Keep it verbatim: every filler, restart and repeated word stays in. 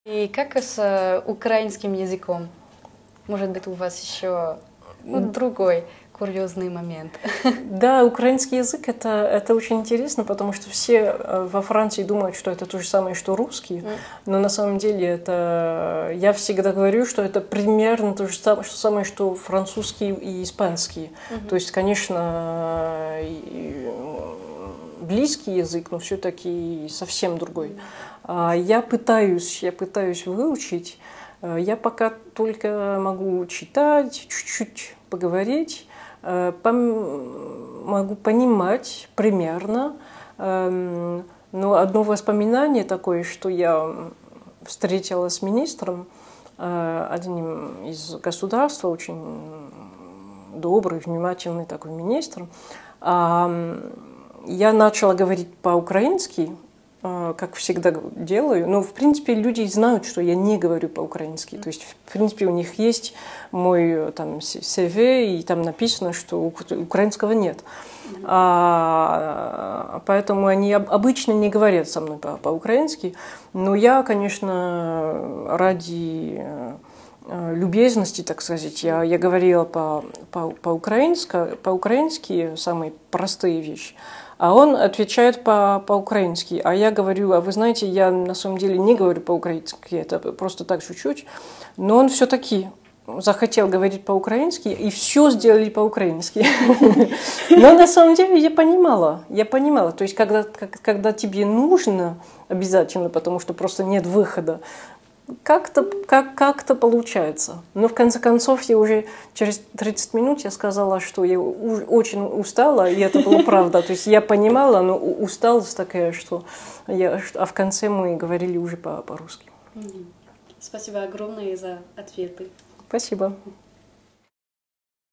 И как с э, украинским языком? Может быть, у вас еще другой курьезный момент? Да, украинский язык это, это очень интересно, потому что все во Франции думают, что это то же самое, что русский, mm. но на самом деле это, я всегда говорю, что это примерно то же самое, что французский и испанский. Mm-hmm. То есть, конечно, близкий язык, но все-таки совсем другой. Mm. Я пытаюсь, я пытаюсь выучить, я пока только могу читать, чуть-чуть поговорить, могу понимать примерно. Но одно воспоминание такое, что я встретилась с министром, одним из государств, очень добрый, внимательный такой министр. Я начала говорить по-украински, как всегда делаю, но в принципе люди знают, что я не говорю по-украински. То есть в принципе у них есть мой там си ви, и там написано, что украинского нет. А, поэтому они обычно не говорят со мной по-украински. Но я, конечно, ради любезности, так сказать, я, я говорила по-украински, по-украински самые простые вещи. А он отвечает по-украински. А я говорю, а вы знаете, я на самом деле не говорю по-украински, это просто так чуть-чуть. Но он все-таки захотел говорить по-украински, и все сделали по-украински. Но на самом деле я понимала, я понимала. То есть, когда, когда тебе нужно обязательно, потому что просто нет выхода, как-то как, как-то получается. Но в конце концов, я уже через тридцать минут я сказала, что я очень устала, и это было правда. То есть я понимала, но усталость такая, что я... А в конце мы говорили уже по-русски. Спасибо огромное за ответы. Спасибо.